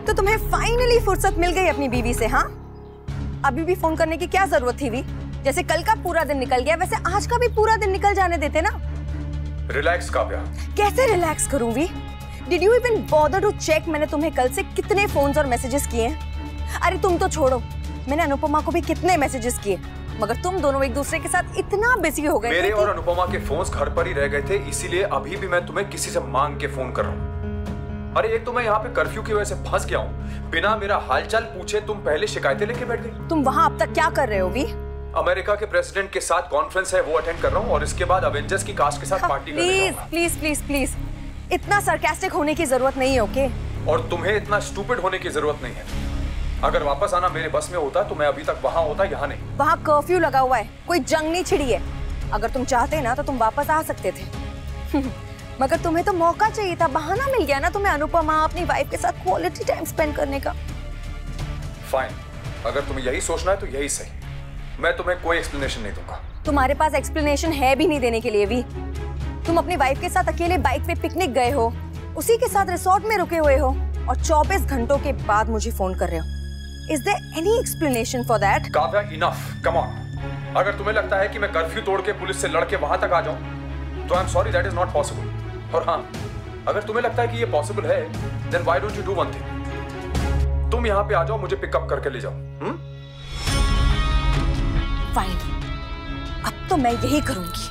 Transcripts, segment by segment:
तो तुम्हें फाइनली फुर्सत मिल गई अपनी बीवी से, हाँ? अभी भी फोन करने की क्या जरूरत थी? जैसे कल का पूरा दिन निकल गया वैसे आज का भी पूरा दिन निकल जाने देते ना। रिलैक्स काव्या। कैसे रिलैक्स करूं V? Did you even bother to check मैंने तुम्हें कल से कितने फोन्स और मैसेजेस किए हैं? अरे तुम तो छोड़ो, मैंने अनुपमा को भी कितने मैसेजेस किए, मगर तुम दोनों एक दूसरे के साथ इतना बिजी हो गए। मेरे और अनुपमा के फोन्स घर पर ही रह गए थे, इसीलिए अभी भी मैं तुम्हें किसी से मांग के फोन कर रहा हूँ। अरे एक तो मैं यहाँ पे कर्फ्यू की वजह से फंस गया हूँ, बिना मेरा हालचाल पूछे तुम पहले शिकायतें लेके बैठ गई। तुम वहाँ अब तक क्या कर रहे हो वी? अमेरिका के प्रेसिडेंट के साथ कॉन्फ्रेंस है, वो अटेंड कर रहा हूँ, और इसके बाद अवेंजर्स की कास्ट के साथ पार्टी करने जाऊंगा। प्लीज प्लीज प्लीज, इतना सरकास्टिक होने की जरूरत नहीं है, ओके? और तुम्हें इतना स्टूपिड होने की जरूरत नहीं है। अगर वापस आना मेरे बस में होता तो मैं अभी तक वहाँ होता, यहाँ नहीं। वहाँ कर्फ्यू लगा हुआ है, कोई जंग नहीं छिड़ी है। अगर तुम चाहते ना तो तुम वापस आ सकते थे। मगर तुम्हें तो मौका चाहिए था, बहाना मिल गया ना तुम्हें अनुपमा अपनी वाइफ के साथ क्वालिटी टाइम स्पेंड करने का। फाइन, अगर तुम्हें यही सोचना है तो यही सही, मैं तुम्हें कोई एक्सप्लेनेशन नहीं दूंगा। तुम्हारे पास एक्सप्लेनेशन है भी नहीं देने के लिए भी। तुम अपनी वाइफ के साथ अकेले बाइक पे पिकनिक गए हो, उसी के साथ रिसोर्ट में रुके हुए हो, और 24 घंटों के बाद मुझे फोन कर रहे हो। Is there any explanation for that? Kavya, enough, come on. अगर तुम्हें लगता है कि मैं कर्फ्यू तोड़ के पुलिस से लड़के वहां तक आ जाऊं, तो I'm sorry, that is not possible. और हाँ, अगर तुम्हें लगता है कि ये पॉसिबल है, then why don't you do one thing? तुम यहाँ पे आ जाओ, मुझे पिकअप करके ले जाओ। Fine. अब तो मैं यही करूंगी।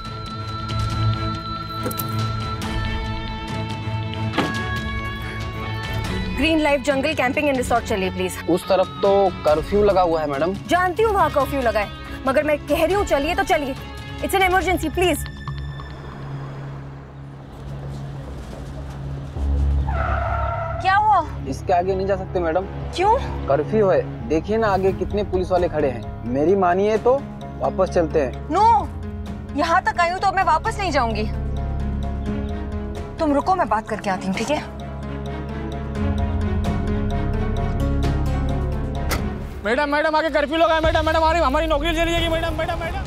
Green life jungle camping and resort चलिए प्लीज। उस तरफ तो कर्फ्यू लगा हुआ है मैडम। जानती हूँ वहाँ कर्फ्यू लगा है, मगर मैं कह रही हूँ चलिए तो चलिए। It's an emergency, please. क्या हुआ? इसके आगे नहीं जा सकते मैडम। क्यों? कर्फ्यू है, देखिए ना आगे कितने पुलिस वाले खड़े हैं। मेरी मानिए तो वापस चलते हैं। नो, यहाँ तक आई हूँ तो अब मैं वापस नहीं जाऊंगी। तुम रुको, मैं बात करके आती हूँ, ठीक है? मैडम मैडम आगे कर्फ्यू लगा है मैडम। मैडम हमारी नौकरी चली जाएगी मैडम। मैडम मैडम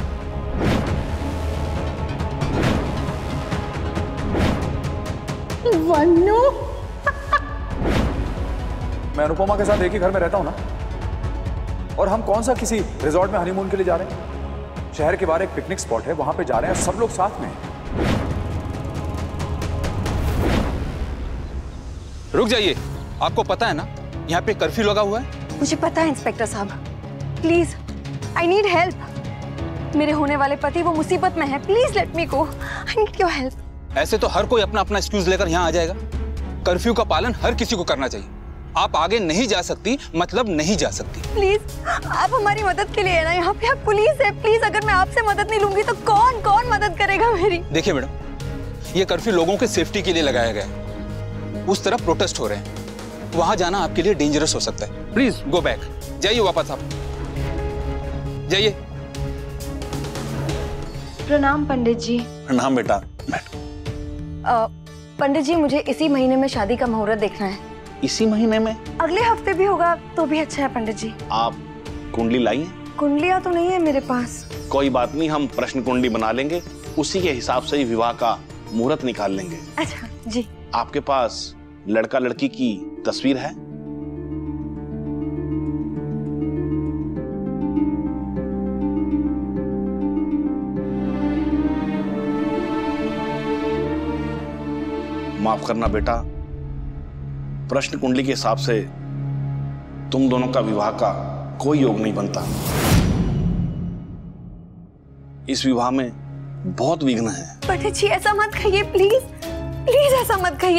वन्नू, मैं अनुपमा के साथ एक ही घर में रहता हूँ ना, और हम कौन सा किसी रिजॉर्ट में हनीमून के लिए जा रहे हैं? शहर के बाहर एक पिकनिक स्पॉट है, वहां पे जा रहे हैं, सब लोग साथ में। रुक जाइए, आपको पता है ना यहाँ पे कर्फ्यू लगा हुआ है? मुझे पता है इंस्पेक्टर साहब, प्लीज आई नीड हेल्प। मेरे होने वाले पति वो मुसीबत में है, please let me go, I need your help. ऐसे तो हर कोई अपना अपना एक्सक्यूज लेकर यहाँ आ जाएगा। कर्फ्यू का पालन हर किसी को करना चाहिए। आप आगे नहीं जा सकती मतलब नहीं जा सकती। प्लीज आप हमारी मदद के लिए है ना, यहाँ पे आप पुलिस है, प्लीज अगर मैं आपसे मदद नहीं लूंगी तो कौन कौन मदद करेगा मेरी? देखिए मैडम, ये कर्फ्यू लोगों के सेफ्टी के लिए लगाया गया है। उस तरफ प्रोटेस्ट हो रहे हैं, वहां जाना आपके लिए डेंजरस हो सकता है। प्लीज गो बैक, जाइए वापस, आप जाइए। प्रणाम पंडित जी। प्रणाम बेटा। पंडित जी, मुझे इसी महीने में शादी का मुहूर्त देखना है। इसी महीने में? अगले हफ्ते भी होगा तो भी अच्छा है पंडित जी। आप कुंडली लाई हैं? कुंडलियां तो नहीं है मेरे पास। कोई बात नहीं, हम प्रश्न कुंडली बना लेंगे, उसी के हिसाब से ही विवाह का मुहूर्त निकाल लेंगे। अच्छा जी। आपके पास लड़का लड़की की तस्वीर है? माफ करना बेटा, प्रश्न कुंडली के हिसाब से तुम दोनों का विवाह का कोई योग नहीं बनता। इस विवाह में बहुत विघ्न है। पंडित जी ऐसा मत कहिए, प्लीज प्लीज ऐसा मत कहिए।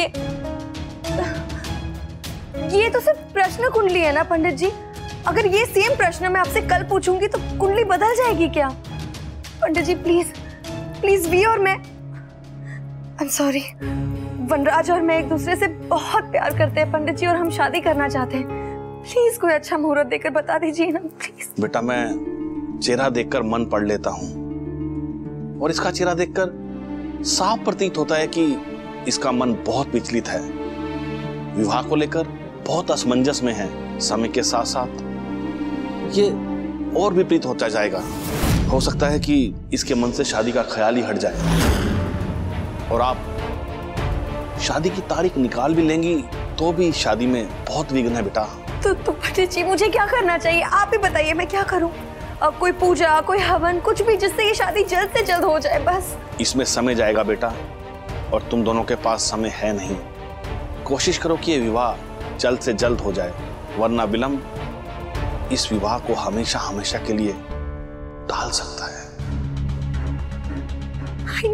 ये तो सिर्फ प्रश्न कुंडली है ना पंडित जी, अगर ये सेम प्रश्न मैं आपसे कल पूछूंगी तो कुंडली बदल जाएगी क्या? Pandit ji please please, V और मैं, आई एम सॉरी, वनराज और मैं एक दूसरे से बहुत प्यार करते हैं पंडित जी, और हम शादी करना चाहते हैं। प्लीज कोई अच्छा मुहूर्त देकर बता दीजिए ना प्लीज। बेटा मैं चेहरा देखकर मन पढ़ लेता हूं, और इसका चेहरा देखकर साफ प्रतीत होता है कि इसका मन बहुत विचलित है, विवाह को लेकर बहुत असमंजस में है। समय के साथ साथ ये और विपरीत होता जाएगा। हो सकता है कि इसके मन से शादी का ख्याल ही हट जाए, और आप शादी की तारीख निकाल भी लेंगी तो भी शादी में बहुत विघ्न है बेटा। तो पंडित जी मुझे क्या करना चाहिए, आप ही बताइए, मैं क्या करूं? अब कोई पूजा, कोई हवन, कुछ भी जिससे ये शादी जल्द से जल्द हो जाए बस। इसमें समय जाएगा बेटा, और तुम दोनों के पास समय है नहीं। कोशिश करो कि ये विवाह जल्द से जल्द हो जाए, वरना विलंब इस विवाह को हमेशा हमेशा के लिए टाल सकता है। I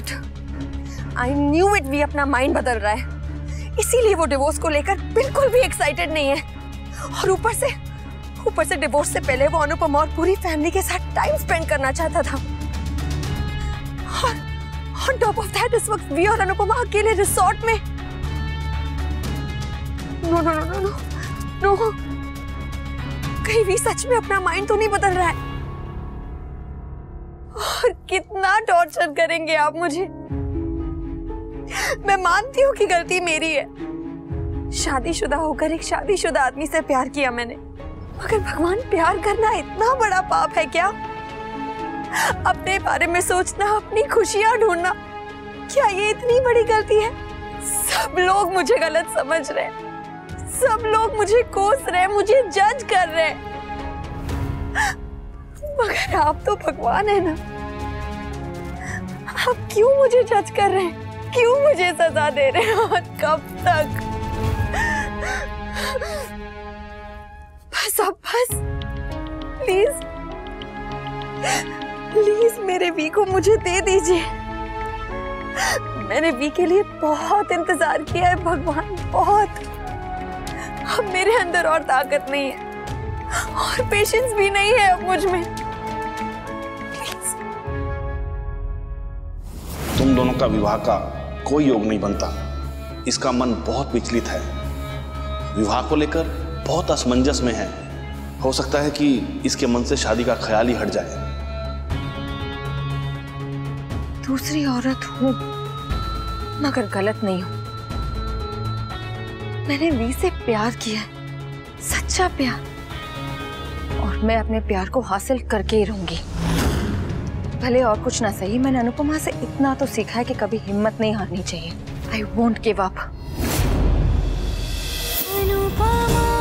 knew it, भी अपना माइंड बदल रहा है, इसीलिए वो डिवोर्स को लेकर बिल्कुल भी एक्साइटेड नहीं है। और ऊपर से डिवोर्स से पहले वो अनुपमा और पूरी फैमिली के साथ टाइम स्पेंड करना चाहता था। और on top of that, इस वक्त वी और अनुपमा अकेले रिसोर्ट में। नो, कहीं भी सच में अपना माइंड तो नहीं बदल रहा है? और कितना टॉर्चर करेंगे आप मुझे? मैं मानती हूँ कि गलती मेरी है, शादीशुदा होकर एक शादीशुदा आदमी से प्यार किया मैंने, मगर भगवान, प्यार करना इतना बड़ा पाप है क्या? अपने बारे में सोचना, अपनी खुशियां ढूंढना, क्या ये इतनी बड़ी गलती है? सब लोग मुझे गलत समझ रहे हैं, सब लोग मुझे कोस रहे हैं, मुझे जज कर रहे हैं, मगर आप तो भगवान है ना। आप क्यों मुझे जज कर रहे हैं? क्यों मुझे सजा दे रहे हैं? और कब तक? बस प्लीज मेरे वी को मुझे दे दीजिए। मैंने वी के लिए बहुत इंतजार किया है भगवान, बहुत। अब मेरे अंदर और ताकत नहीं है और पेशेंस भी नहीं है अब मुझ में। प्लीज। तुम दोनों का विवाह का कोई योग नहीं बनता। इसका मन बहुत विचलित है, विवाह को लेकर बहुत असमंजस में है। हो सकता है कि इसके मन से शादी का ख्याल ही हट जाए। दूसरी औरत हूं, मगर गलत नहीं हूं। मैंने वी से प्यार किया है, सच्चा प्यार, और मैं अपने प्यार को हासिल करके ही रहूंगी। भले और कुछ ना सही, मैंने अनुपमा से इतना तो सीखा है कि कभी हिम्मत नहीं हारनी चाहिए। I won't give up.